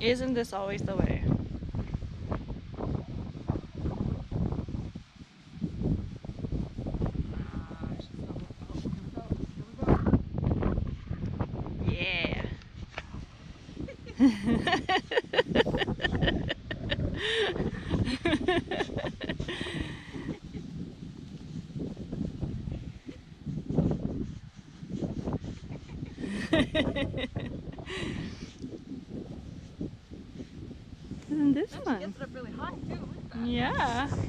Isn't this always the way? Yeah. Isn't this fun? Gets it up really high too. Look at that. Yeah.